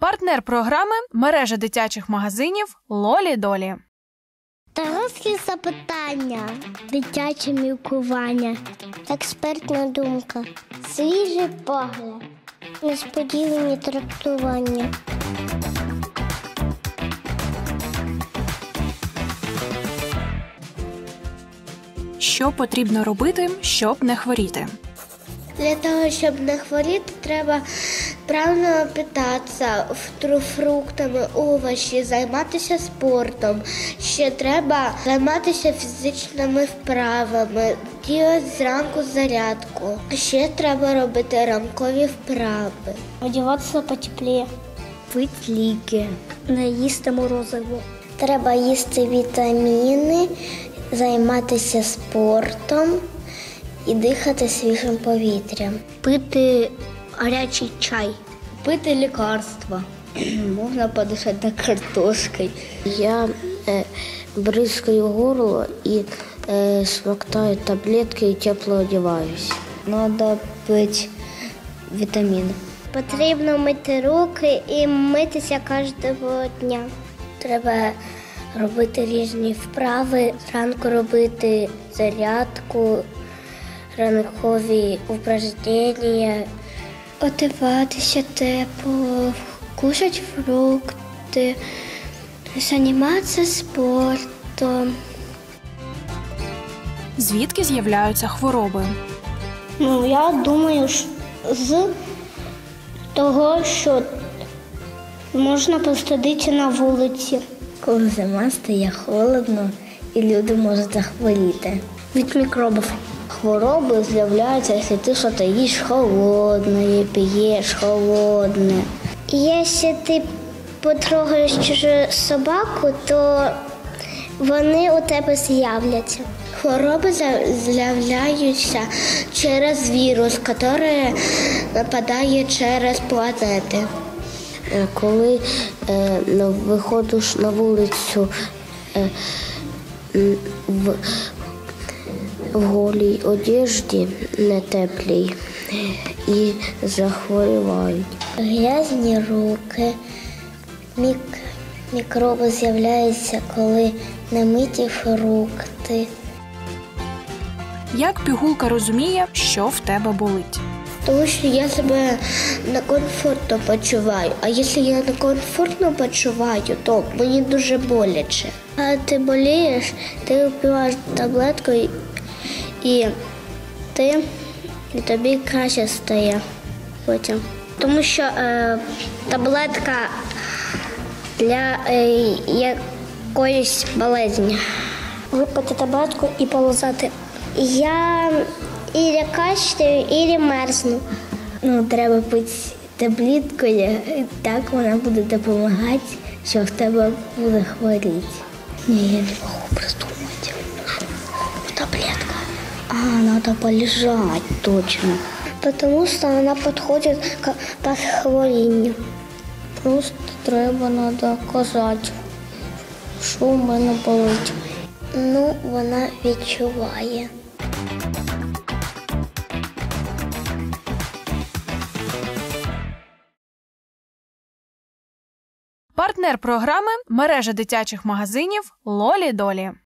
Партнер програми – мережа дитячих магазинів «Лолі-Долі». Дорослі запитання, дитяче міркування, експертна думка, свіжий погляд, несподівані трактування. Що потрібно робити, щоб не хворіти? Для того, щоб не хворіти, треба правильно питатися, фруктами, овочі, займатися спортом. Ще треба займатися фізичними вправами, робити зранку зарядку. Ще треба робити ранкові вправи. Одягатися потепліше. Пити ліки. Не їсти морозиво. Треба їсти вітаміни, займатися спортом і дихати свіжим повітрям. Пити гарячий чай. Пити лікарства. Можна подишати картошкою. Я бризкаю горло і смоктаю таблетки і тепло одягаюся. Треба пити вітаміни. Потрібно мити руки і митися кожного дня. Треба робити різні вправи, зранку робити зарядку, ранкові упражнення, одягатися тепло, кушати фрукти, займатися спортом. Звідки з'являються хвороби? Я думаю, з того, що можна простудитися на вулиці. Коли зима стає холодно і люди можуть захворіти. Від мікробів. Хвороби з'являються, якщо ти щось їш холодне, п'єш холодне. Якщо ти потрогаєш чужу собаку, то вони у тебе з'являться. Хвороби з'являються через вірус, який нападає через планети. Коли виходиш на вулицю в голій одежді, не теплій, і захворювають. Грязні руки, мікроби з'являються, коли не миті фрукти. Як пігулка розуміє, що в тебе болить? Тому що я себе некомфортно почуваю. А якщо я некомфортно почуваю, то мені дуже боляче. А ти болієш, ти випиваєш таблетку і тобі краще стає потім. Тому що таблетка для якоїсь болезні. Випити таблетку і полизати. Я і кашляю, і мерзну. Треба пити таблеткою, так вона буде допомагати, що в тебе буде хворіти. Ні, я не можу придумати. Таблетка. Треба полежати точно. Тому що вона підходить по хворінню. Просто треба казати, що в мене болить. Вона відчуває. Партнер програми – мережа дитячих магазинів «Лолі-Долі».